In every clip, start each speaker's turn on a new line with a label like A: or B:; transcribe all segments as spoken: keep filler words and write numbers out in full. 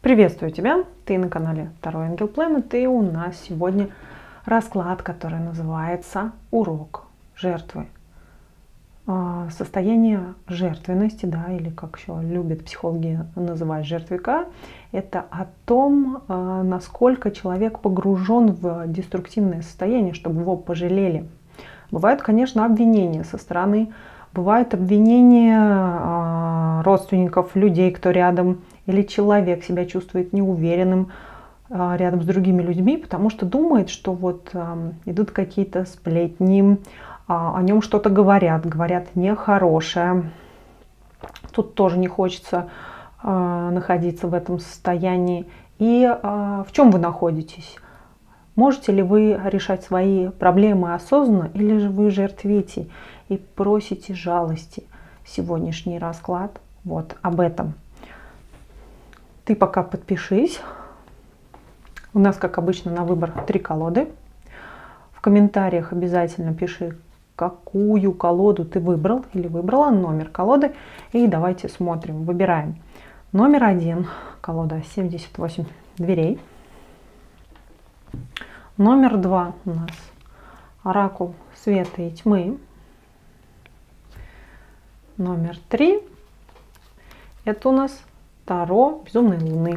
A: Приветствую тебя! Ты на канале Таро Ангел Планет, и у нас сегодня расклад, который называется «Урок жертвы». Состояние жертвенности, да, или как еще любят психологи называть жертвяка, это о том, насколько человек погружен в деструктивное состояние, чтобы его пожалели. Бывают, конечно, обвинения со стороны, бывают обвинения родственников, людей, кто рядом, или человек себя чувствует неуверенным рядом с другими людьми, потому что думает, что вот идут какие-то сплетни, о нем что-то говорят, говорят нехорошее. Тут тоже не хочется находиться в этом состоянии. И в чем вы находитесь? Можете ли вы решать свои проблемы осознанно, или же вы жертвите и просите жалости? Сегодняшний расклад вот об этом. Ты пока подпишись. У нас, как обычно, на выбор три колоды. В комментариях обязательно пиши, какую колоду ты выбрал или выбрала, номер колоды. И давайте смотрим, выбираем. Номер один, колода семьдесят восемь дверей. Номер два у нас оракул света и тьмы. Номер три, это у нас Таро безумной луны.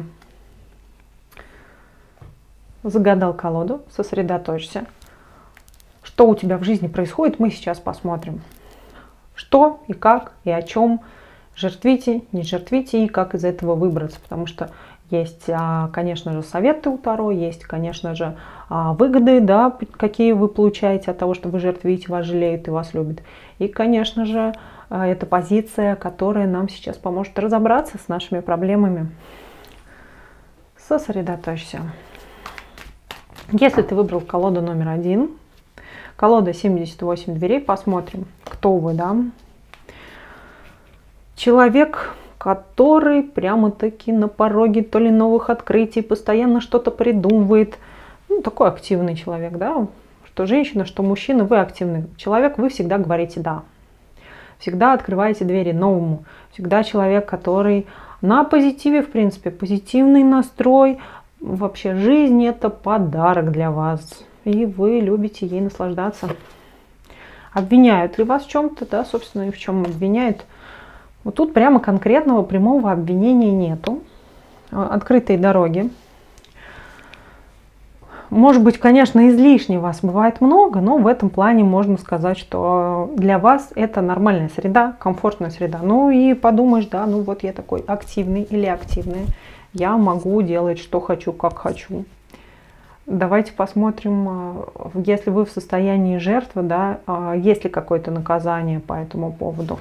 A: Загадал колоду, сосредоточься. Что у тебя в жизни происходит, мы сейчас посмотрим. Что и как, и о чем. Жертвите, не жертвите, и как из этого выбраться. Потому что есть, конечно же, советы у Таро, есть, конечно же, выгоды, да, какие вы получаете от того, что вы жертвите, вас жалеют и вас любят. И, конечно же, это позиция, которая нам сейчас поможет разобраться с нашими проблемами. Сосредоточься. Если ты выбрал колоду номер один, колода семьдесят восемь дверей, посмотрим, кто вы, да. Человек, который прямо-таки на пороге то ли новых открытий, постоянно что-то придумывает. Ну, такой активный человек, да. Что женщина, что мужчина, вы активный человек, вы всегда говорите «да». Всегда открываете двери новому. Всегда человек, который на позитиве, в принципе, позитивный настрой. Вообще жизнь — это подарок для вас. И вы любите ей наслаждаться. Обвиняют ли вас в чем-то, да, собственно, и в чем обвиняют? Вот тут прямо конкретного прямого обвинения нету. Открытые дороги. Может быть, конечно, излишне вас бывает много, но в этом плане можно сказать, что для вас это нормальная среда, комфортная среда. Ну и подумаешь, да, ну вот я такой активный или активная, я могу делать, что хочу, как хочу. Давайте посмотрим, если вы в состоянии жертвы, да, есть ли какое-то наказание по этому поводу.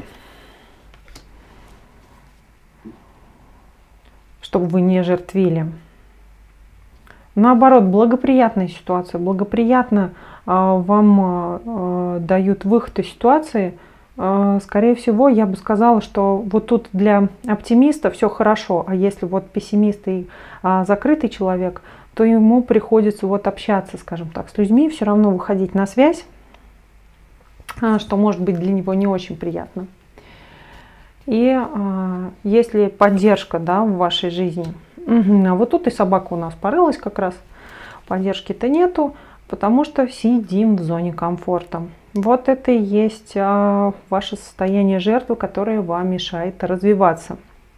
A: Чтобы вы не жертвили. Наоборот, благоприятная ситуация, благоприятно э, вам э, дают выход из ситуации. Э, скорее всего, я бы сказала, что вот тут для оптимиста все хорошо, а если вот пессимист и э, закрытый человек, то ему приходится вот общаться, скажем так, с людьми, все равно выходить на связь, э, что может быть для него не очень приятно. И э, если поддержка, да, в вашей жизни. Угу. А вот тут и собака у нас порылась как раз. Поддержки-то нету, потому что сидим в зоне комфорта. Вот это и есть а, ваше состояние жертвы, которое вам мешает развиваться.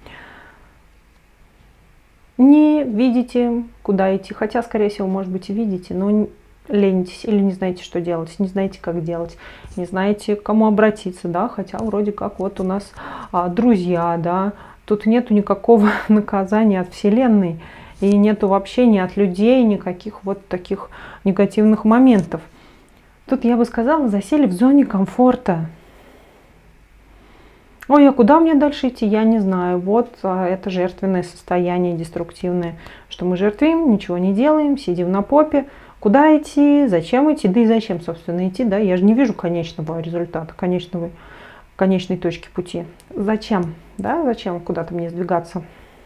A: Не видите, куда идти. Хотя, скорее всего, может быть, и видите, но ленитесь или не знаете, что делать, не знаете, как делать, не знаете, к кому обратиться, да, хотя вроде как вот у нас а, друзья, да. Тут нету никакого наказания от Вселенной, и нету вообще ни от людей никаких вот таких негативных моментов. Тут, я бы сказала, засели в зоне комфорта. Ой, а куда мне дальше идти, я не знаю. Вот это жертвенное состояние, деструктивное, что мы жертвим, ничего не делаем, сидим на попе. Куда идти, зачем идти, да и зачем, собственно, идти, да, я же не вижу конечного результата, конечного конечной точки пути. Зачем? Да, зачем куда-то мне сдвигаться?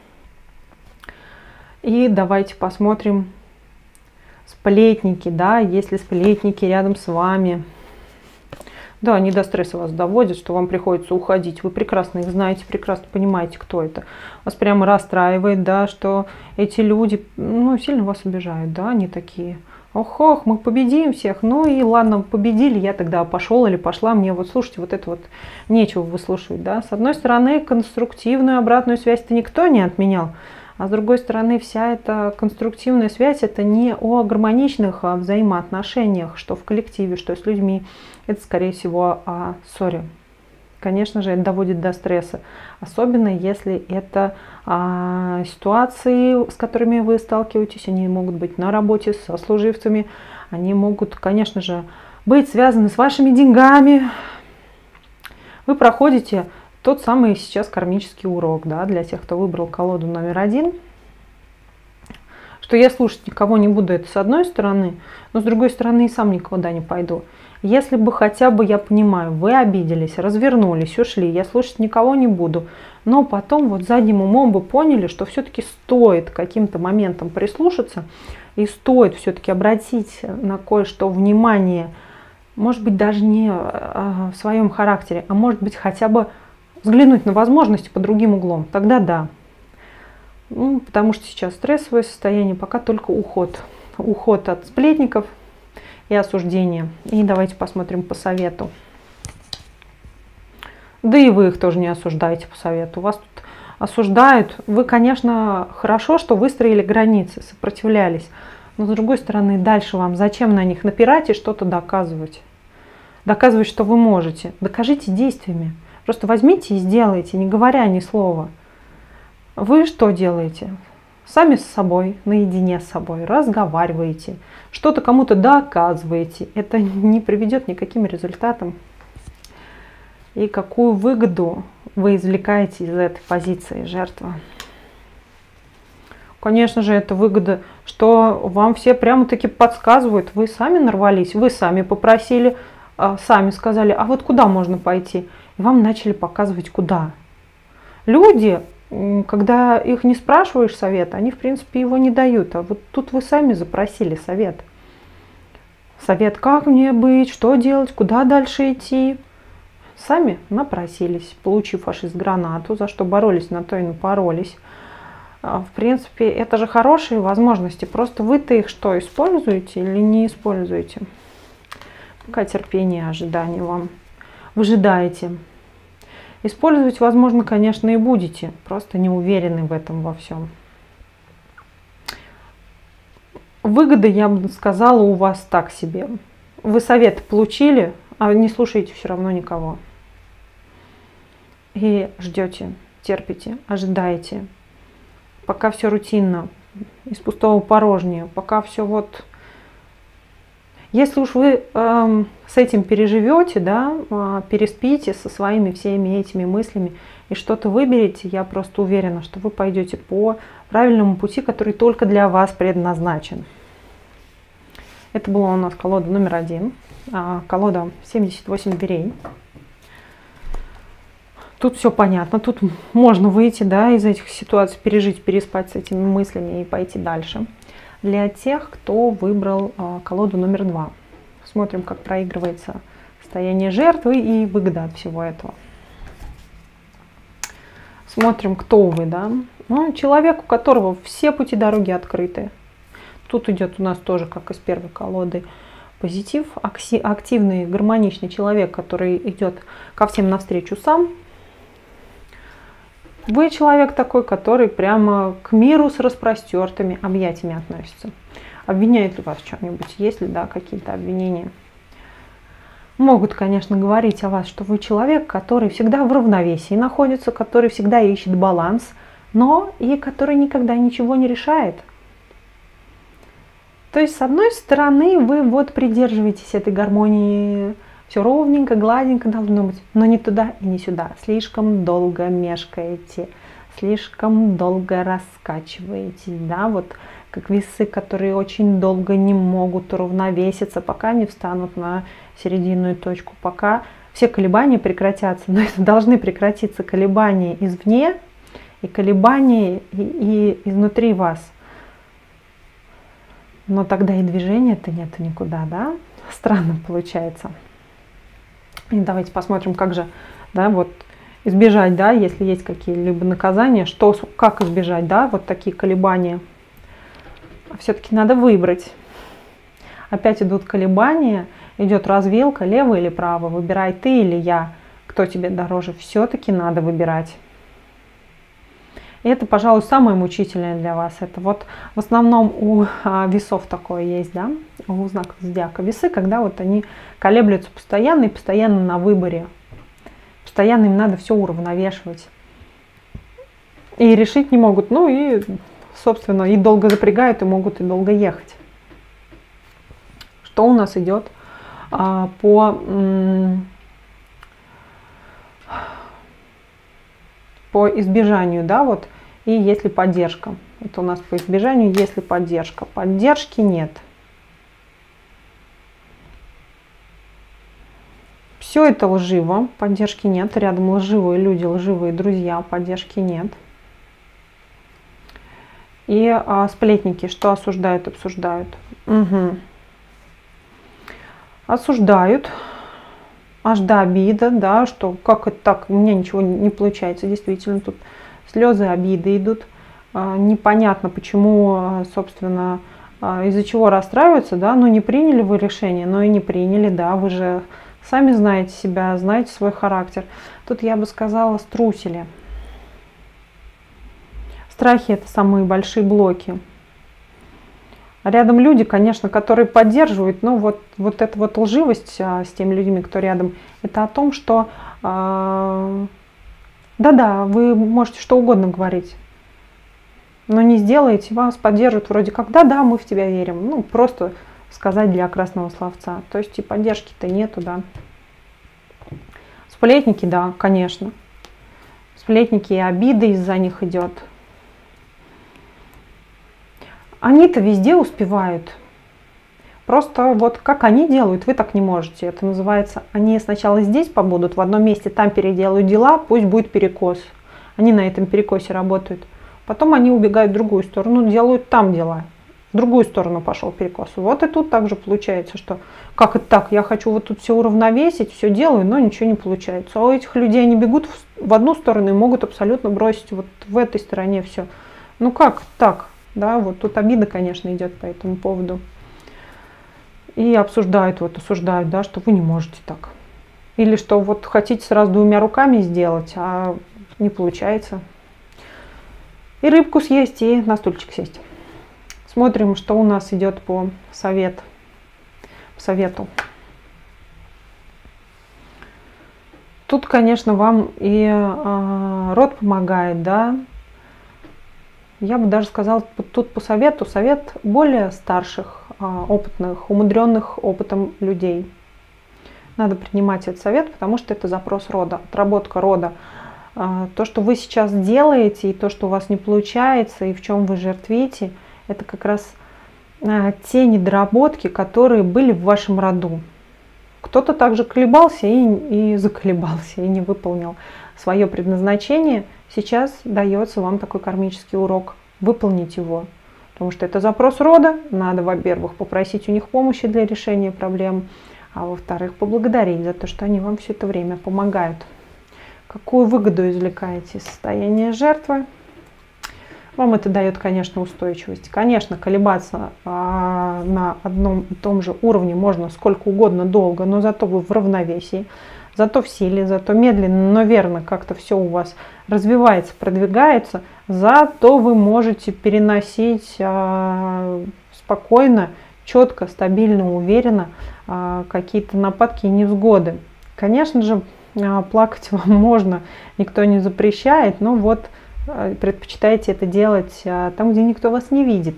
A: И давайте посмотрим сплетники, да, если сплетники рядом с вами. Да, они до стресса вас доводят, что вам приходится уходить. Вы прекрасно их знаете, прекрасно понимаете, кто это. Вас прямо расстраивает, да, что эти люди, ну, сильно вас обижают, да, они такие. Ох-ох, мы победим всех. Ну и ладно, победили, я тогда пошел или пошла. Мне вот, слушайте, вот это вот нечего выслушивать, да. С одной стороны, конструктивную обратную связь-то никто не отменял. А с другой стороны, вся эта конструктивная связь, это не о гармоничных взаимоотношениях, что в коллективе, что с людьми. Это, скорее всего, о ссоре. Конечно же, это доводит до стресса. Особенно, если это а, ситуации, с которыми вы сталкиваетесь, они могут быть на работе, со служивцами. Они могут, конечно же, быть связаны с вашими деньгами. Вы проходите тот самый сейчас кармический урок, да, для тех, кто выбрал колоду номер один. Что я слушать никого не буду, это с одной стороны, но с другой стороны и сам никуда не пойду. Если бы хотя бы, я понимаю, вы обиделись, развернулись, ушли, я слушать никого не буду, но потом вот задним умом бы поняли, что все-таки стоит каким-то моментом прислушаться и стоит все-таки обратить на кое-что внимание, может быть, даже не в своем характере, а может быть, хотя бы взглянуть на возможности по другим углом, тогда да. Ну, потому что сейчас стрессовое состояние, пока только уход. Уход от сплетников и осуждения. И давайте посмотрим по совету. Да и вы их тоже не осуждаете по совету. Вас тут осуждают. Вы, конечно, хорошо, что выстроили границы, сопротивлялись. Но с другой стороны, дальше вам зачем на них напирать и что-то доказывать? Доказывать, что вы можете. Докажите действиями. Просто возьмите и сделайте, не говоря ни слова. Вы что делаете? Сами с собой, наедине с собой, разговариваете, что-то кому-то доказываете. Это не приведет ни к каким результатам. И какую выгоду вы извлекаете из этой позиции жертвы? Конечно же, это выгода, что вам все прямо-таки подсказывают. Вы сами нарвались, вы сами попросили, сами сказали, а вот куда можно пойти? И вам начали показывать, куда. Люди, когда их не спрашиваешь совета, они, в принципе, его не дают. А вот тут вы сами запросили совет. Совет, как мне быть, что делать, куда дальше идти. Сами напросились, получив фашист-гранату, за что боролись, на то и напоролись. В принципе, это же хорошие возможности. Просто вы-то их что, используете или не используете? Пока терпение, ожидание вам. Выжидаете. Использовать, возможно, конечно, и будете. Просто не уверены в этом во всем. Выгода, я бы сказала, у вас так себе. Вы совет получили, а не слушаете все равно никого. И ждете, терпите, ожидаете. Пока все рутинно, из пустого порожнее, пока все вот... Если уж вы э, с этим переживете, да, э, переспите со своими всеми этими мыслями и что-то выберете, я просто уверена, что вы пойдете по правильному пути, который только для вас предназначен. Это была у нас колода номер один, э, колода семьдесят восемь дверей. Тут все понятно, тут можно выйти, да, из этих ситуаций, пережить, переспать с этими мыслями и пойти дальше. Для тех, кто выбрал а, колоду номер два. Смотрим, как проигрывается состояние жертвы и выгода от всего этого. Смотрим, кто вы, да. Ну, человек, у которого все пути дороги открыты. Тут идет у нас тоже, как из первой колоды, позитив. Активный, гармоничный человек, который идет ко всем навстречу сам. Вы человек такой, который прямо к миру с распростертыми объятиями относится. Обвиняет ли вас в чем-нибудь? Есть ли, да, какие-то обвинения? Могут, конечно, говорить о вас, что вы человек, который всегда в равновесии находится, который всегда ищет баланс, но и который никогда ничего не решает. То есть, с одной стороны, вы вот придерживаетесь этой гармонии, все ровненько, гладенько должно быть, но не туда и не сюда. Слишком долго мешкаете, слишком долго раскачиваетесь, да, вот как весы, которые очень долго не могут уравновеситься, пока не встанут на серединную точку, пока все колебания прекратятся. Но это должны прекратиться колебания извне и колебания и, и изнутри вас. Но тогда и движения-то нет никуда, да? Странно получается. И давайте посмотрим, как же, да, вот избежать, да, если есть какие-либо наказания, что, как избежать, да, вот такие колебания. Все-таки надо выбрать. Опять идут колебания, идет развилка, лево или право, выбирай ты или я, кто тебе дороже, все-таки надо выбирать. И это, пожалуй, самое мучительное для вас. Это вот в основном у а, весов такое есть, да, у знаков зодиака. Весы, когда вот они колеблются постоянно и постоянно на выборе. Постоянно им надо все уравновешивать. И решить не могут. Ну и, собственно, и долго запрягают, и могут и долго ехать. Что у нас идет а, по... по избежанию, да, вот, и если поддержка. Это у нас по избежанию, если поддержка. Поддержки нет. Все это лживо, поддержки нет. Рядом лживые люди, лживые друзья, поддержки нет. И а, сплетники, что осуждают, обсуждают. Угу. Осуждают. Аж до обида, да, что как это так, у меня ничего не получается. Действительно, тут слезы, обиды идут. Непонятно, почему, собственно, из-за чего расстраиваются, да, ну не приняли вы решение, но и не приняли, да, вы же сами знаете себя, знаете свой характер. Тут я бы сказала, струсили. Страхи — это самые большие блоки. А рядом люди, конечно, которые поддерживают, но вот, вот эта вот лживость а, с теми людьми, кто рядом, это о том, что да-да, а, вы можете что угодно говорить, но не сделаете, вас поддержат вроде как, да-да, мы в тебя верим. Ну, просто сказать для красного словца. То есть и поддержки-то нету, да. Сплетники, да, конечно. Сплетники, и обиды из-за них идет. Они-то везде успевают. Просто вот как они делают, вы так не можете. Это называется, они сначала здесь побудут, в одном месте, там переделают дела, пусть будет перекос. Они на этом перекосе работают. Потом они убегают в другую сторону, делают там дела. В другую сторону пошел перекос. Вот и тут также получается, что как это так, я хочу вот тут все уравновесить, все делаю, но ничего не получается. А у этих людей они бегут в одну сторону и могут абсолютно бросить вот в этой стороне все. Ну как так? Да, вот тут обида, конечно, идет по этому поводу. И обсуждают, вот осуждают, да, что вы не можете так. Или что вот хотите сразу двумя руками сделать, а не получается. И рыбку съесть, и на стульчик сесть. Смотрим, что у нас идет по совет, по совету. Тут, конечно, вам и э, род помогает, да. Я бы даже сказала, тут по совету, совет более старших, опытных, умудренных опытом людей. Надо принимать этот совет, потому что это запрос рода, отработка рода. То, что вы сейчас делаете, и то, что у вас не получается, и в чем вы жертвите, это как раз те недоработки, которые были в вашем роду. Кто-то также колебался и, и заколебался, и не выполнил свое предназначение. Сейчас дается вам такой кармический урок. Выполнить его. Потому что это запрос рода. Надо, во-первых, попросить у них помощи для решения проблем. А во-вторых, поблагодарить за то, что они вам все это время помогают. Какую выгоду извлекаете из состояния жертвы? Вам это дает, конечно, устойчивость. Конечно, колебаться а, на одном и том же уровне можно сколько угодно долго, но зато вы в равновесии. Зато в силе, зато медленно, но верно как-то все у вас развивается, продвигается. Зато вы можете переносить а, спокойно, четко, стабильно, уверенно а, какие-то нападки и невзгоды. Конечно же, а, плакать вам можно, никто не запрещает, но вот а, предпочитаете это делать а, там, где никто вас не видит.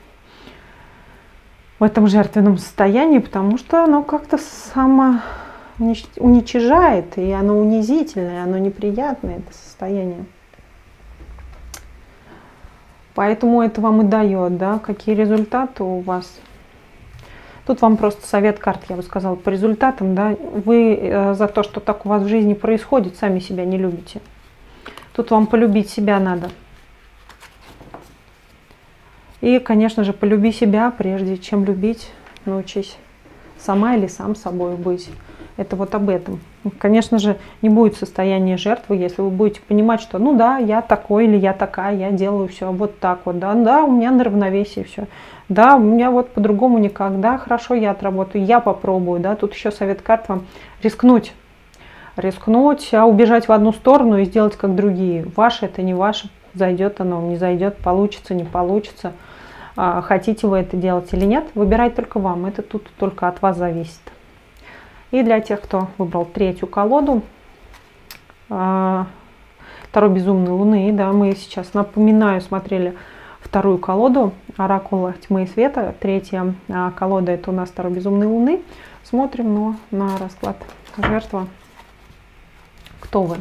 A: В этом жертвенном состоянии, потому что оно как-то само... уничижает, и оно унизительное, оно неприятное, это состояние. Поэтому это вам и дает, да, какие результаты у вас. Тут вам просто совет карт, я бы сказала, по результатам, да, вы э, за то, что так у вас в жизни происходит, сами себя не любите. Тут вам полюбить себя надо. И, конечно же, полюби себя, прежде чем любить, научись сама или сам собой быть. это вот об этом. Конечно же, не будет состояния жертвы, если вы будете понимать, что ну да, я такой или я такая, я делаю все вот так вот, да, да, у меня на равновесии все, да, у меня вот по-другому никак, да, хорошо, я отработаю, я попробую, да, тут еще совет карт вам рискнуть, рискнуть, а убежать в одну сторону и сделать как другие. Ваше это не ваше, зайдет оно, не зайдет, получится, не получится, хотите вы это делать или нет, выбирать только вам, это тут только от вас зависит. И для тех, кто выбрал третью колоду, Таро Безумной Луны, да, мы сейчас, напоминаю, смотрели вторую колоду Оракула Тьмы и Света. Третья колода — это у нас Таро Безумной Луны. Смотрим но на расклад жертва. Кто вы?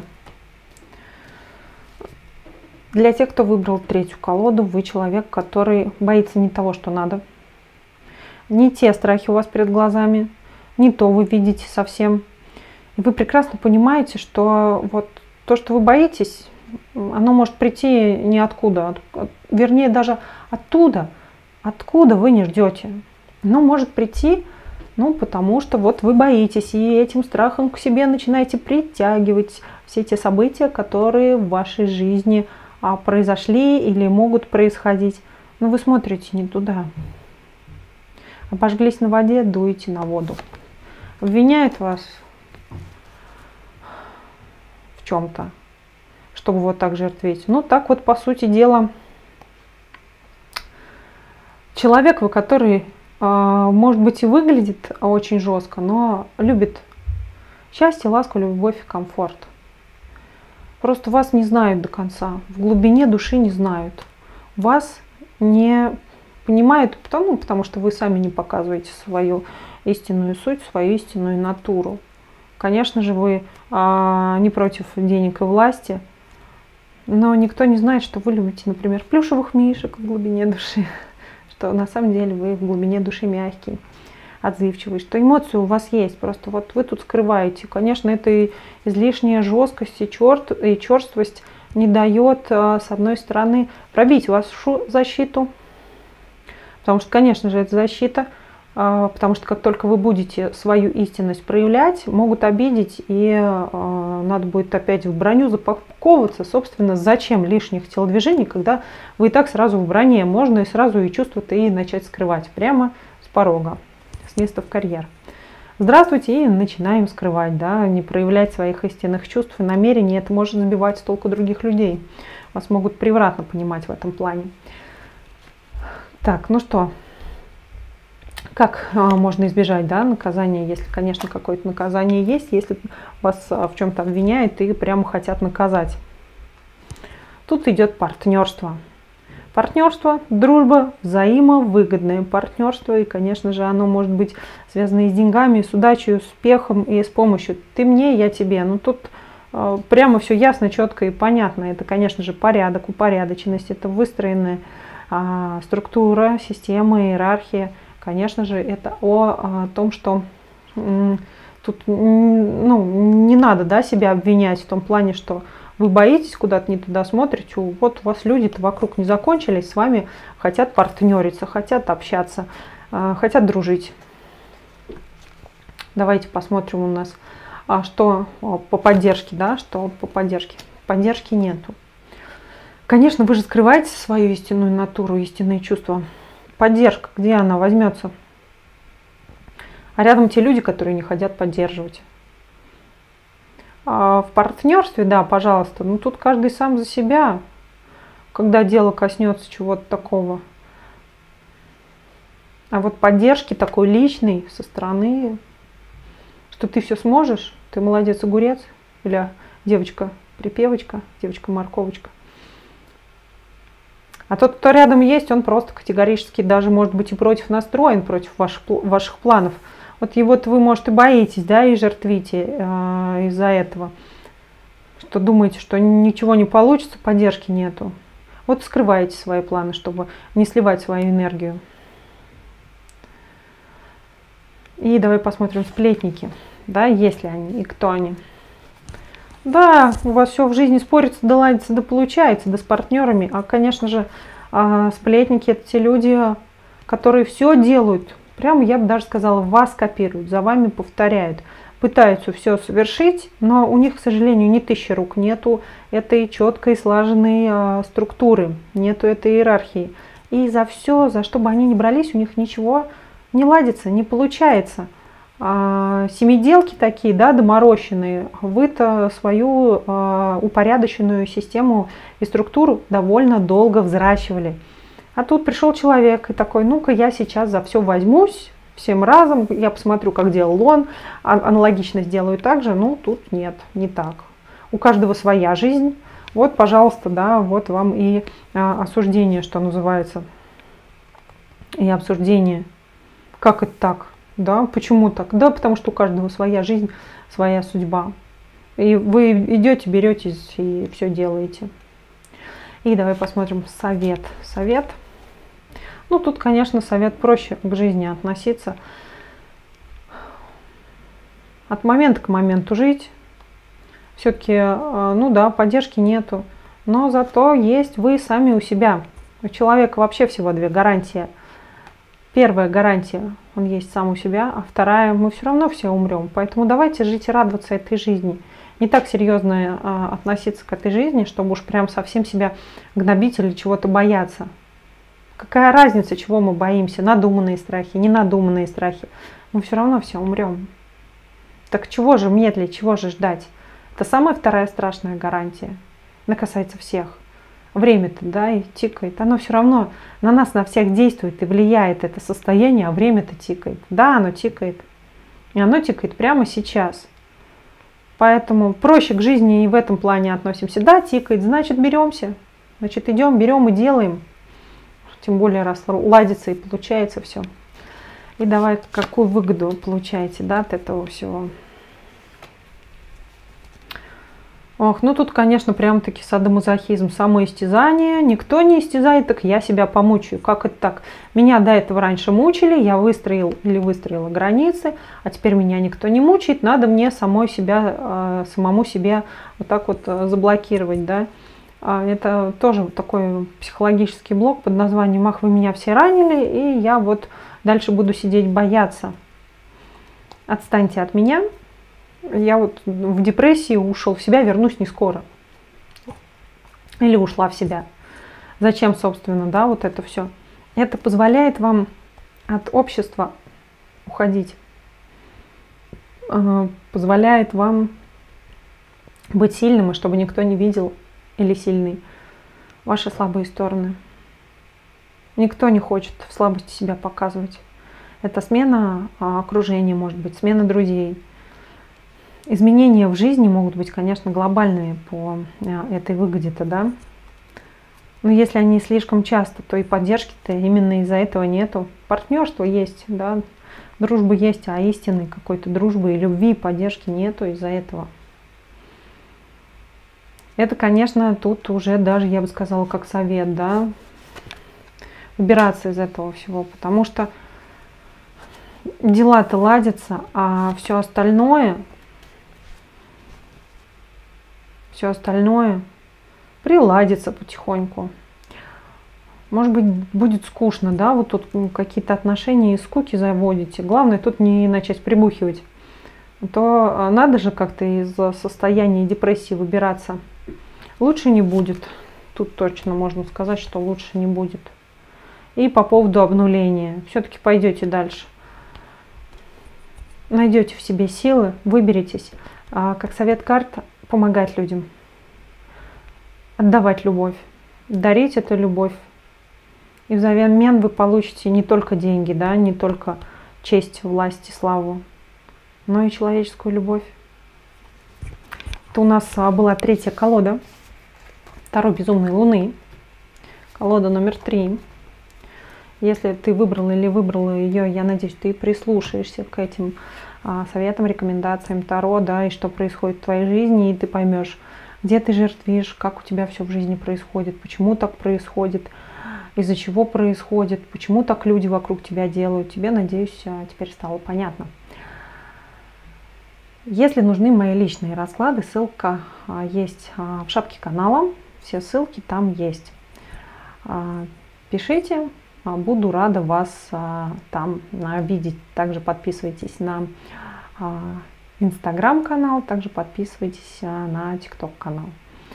A: Для тех, кто выбрал третью колоду, вы человек, который боится не того, что надо. Не те страхи у вас перед глазами, не то вы видите совсем. И вы прекрасно понимаете, что вот то, что вы боитесь, оно может прийти ниоткуда. Вернее, даже оттуда, откуда вы не ждете. Оно может прийти, ну, потому что вот вы боитесь, и этим страхом к себе начинаете притягивать все те события, которые в вашей жизни а, произошли или могут происходить. Но вы смотрите не туда. Обожглись на воде, дуете на воду. Обвиняет вас в чем-то, чтобы вот так жертвить. Ну, так вот, по сути дела, человек, вы, который, может быть, и выглядит очень жестко, но любит счастье, ласку, любовь и комфорт. Просто вас не знают до конца, в глубине души не знают. Вас не понимают, потому, потому что вы сами не показываете свою истинную суть, свою истинную натуру. Конечно же, вы а, не против денег и власти, но никто не знает, что вы любите, например, плюшевых мишек в глубине души, что на самом деле вы в глубине души мягкий, отзывчивый, что эмоции у вас есть, просто вот вы тут скрываете. Конечно, эта излишняя жесткость и, черт, и черствость не дает, а, с одной стороны, пробить вашу защиту, потому что, конечно же, это защита, потому что как только вы будете свою истинность проявлять, могут обидеть, и э, надо будет опять в броню запаковываться. Собственно, зачем лишних телодвижений, когда вы и так сразу в броне, можно и сразу и чувства-то и начать скрывать прямо с порога, с места в карьер. Здравствуйте, и начинаем скрывать, да, не проявлять своих истинных чувств и намерений. Это может сбивать с толку других людей. Вас могут превратно понимать в этом плане. Так, ну что, как а, можно избежать, да, наказания, если, конечно, какое-то наказание есть, если вас а, в чем-то обвиняют и прямо хотят наказать. Тут идет партнерство. Партнерство, дружба, взаимовыгодное партнерство, и, конечно же, оно может быть связано и с деньгами, и с удачей, и с успехом, и с помощью. Ты мне, я тебе. Ну, тут а, прямо все ясно, четко и понятно. Это, конечно же, порядок, упорядоченность, это выстроенная а, структура, система, иерархия. Конечно же, это о, о том, что м, тут ну, не надо, да, себя обвинять в том плане, что вы боитесь, куда-то не туда смотрите, вот у вас люди-то вокруг не закончились, с вами хотят партнериться, хотят общаться, э, хотят дружить. Давайте посмотрим у нас, а, что о, по поддержке, да, что по поддержке. Поддержки нету. Конечно, вы же скрываете свою истинную натуру, истинные чувства. Поддержка, где она возьмется? А рядом те люди, которые не хотят поддерживать. А в партнерстве, да, пожалуйста, но тут каждый сам за себя, когда дело коснется чего-то такого. А вот поддержки такой личной со стороны, что ты все сможешь, ты молодец, огурец, или девочка-припевочка, девочка-морковочка. А тот, кто рядом есть, он просто категорически даже может быть и против настроен, против ваших, ваших планов. Вот его-то вы, может, и боитесь, да, и жертвите э, из-за этого. Что думаете, что ничего не получится, поддержки нету. Вот скрываете свои планы, чтобы не сливать свою энергию. И давай посмотрим сплетники, да, есть ли они и кто они. Да, у вас все в жизни спорится, да ладится, да получается, да с партнерами. А, конечно же, сплетники — это те люди, которые все делают. Прямо, я бы даже сказала, вас копируют, за вами повторяют. пытаются все совершить, но у них, к сожалению, ни тысячи рук, нету этой четкой слаженной а, структуры, нету этой иерархии. И за все, за что бы они ни брались, у них ничего не ладится, не получается. А, семиделки такие, да, доморощенные, вы-то свою а, упорядоченную систему и структуру довольно долго взращивали. А тут пришел человек и такой: ну-ка я сейчас за все возьмусь, всем разом, я посмотрю, как делал он, аналогично сделаю так же. Ну, тут нет, не так. У каждого своя жизнь. Вот, пожалуйста, да, вот вам и а, осуждение, что называется, и обсуждение. Как это так? Да, почему так? Да, потому что у каждого своя жизнь, своя судьба. И вы идете, беретесь и все делаете. И давай посмотрим совет. Совет. Ну, тут, конечно, совет проще к жизни относиться. От момента к моменту жить. Все-таки, ну да, поддержки нету. Но зато есть вы сами у себя. У человека вообще всего две гарантии. Первая гарантия, он есть сам у себя, а вторая, мы все равно все умрем. Поэтому давайте жить и радоваться этой жизни. Не так серьезно а, относиться к этой жизни, чтобы уж прям совсем себя гнобить или чего-то бояться. Какая разница, чего мы боимся? Надуманные страхи, ненадуманные страхи. Мы все равно все умрем. Так чего же медлить, чего же ждать? Это самая вторая страшная гарантия. Она касается всех. Время-то, да, и тикает. Оно все равно на нас, на всех действует и влияет это состояние, а время-то тикает. Да, оно тикает. И оно тикает прямо сейчас. Поэтому проще к жизни и в этом плане относимся. Да, тикает, значит беремся. Значит идем, берем и делаем. Тем более, раз ладится и получается все. И давай, какую выгоду получаете, да, от этого всего. Ох, ну тут, конечно, прям-таки садомазохизм, самоистязание. Никто не истязает, так я себя помучаю. Как это так? Меня до этого раньше мучили, я выстроил или выстроила границы, а теперь меня никто не мучает, надо мне самой себя, самому себе вот так вот заблокировать, да. Это тоже такой психологический блок под названием «Ах, вы меня все ранили, и я вот дальше буду сидеть бояться». Отстаньте от меня. Я вот в депрессии ушел в себя, вернусь не скоро. Или ушла в себя. Зачем, собственно, да, вот это все? Это позволяет вам от общества уходить. Позволяет вам быть сильным, и чтобы никто не видел или сильный ваши слабые стороны. Никто не хочет в слабости себя показывать. Это смена окружения, может быть, смена друзей. Изменения в жизни могут быть, конечно, глобальные по этой выгоде-то, да. Но если они слишком часто, то и поддержки-то именно из-за этого нету. Партнерство есть, да, дружба есть, а истинной какой-то дружбы и любви, и поддержки нету из-за этого. Это, конечно, тут уже даже, я бы сказала, как совет, да, убираться из этого всего, потому что дела-то ладятся, а все остальное, все остальное приладится потихоньку. Может быть, будет скучно, да, вот тут какие-то отношения и скуки заводите. Главное тут не начать прибухивать. То надо же как-то из состояния депрессии выбираться. Лучше не будет. Тут точно можно сказать, что лучше не будет. И по поводу обнуления. Все-таки пойдете дальше. Найдете в себе силы, выберетесь. А как совет карт, помогать людям. Отдавать любовь. Дарить эту любовь. И взамен вы получите не только деньги, да, не только честь, власть и славу, но и человеческую любовь. Это у нас была третья колода Таро Безумной Луны. Колода номер три. Если ты выбрал или выбрала ее, я надеюсь, ты прислушаешься к этим а, советам, рекомендациям Таро, да, и что происходит в твоей жизни, и ты поймешь, где ты жертвишь, как у тебя все в жизни происходит, почему так происходит, из-за чего происходит, почему так люди вокруг тебя делают. Тебе, надеюсь, теперь стало понятно. Если нужны мои личные расклады, ссылка есть в шапке канала. Все ссылки там есть. Пишите, буду рада вас там видеть. Также подписывайтесь на инстаграм-канал, также подписывайтесь на тикток-канал.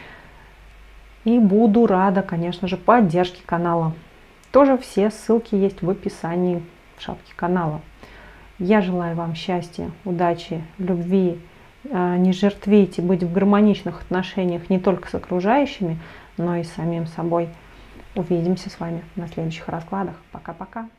A: И буду рада, конечно же, поддержке канала. Тоже все ссылки есть в описании в шапке канала. Я желаю вам счастья, удачи, любви. Не жертвите быть в гармоничных отношениях не только с окружающими, но и с самим собой. Увидимся с вами на следующих раскладах. Пока-пока.